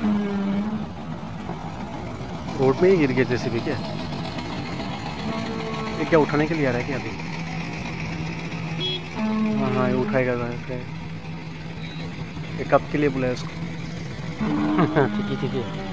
Road में ही गिर गया जेसीबी क्या? ये क्या उठाने के लिए आ रहा है क्या अभी? हाँ हाँ, ये उठाएगा। ये कब के लिए बुलाया उसको? ठीक है ठीक है।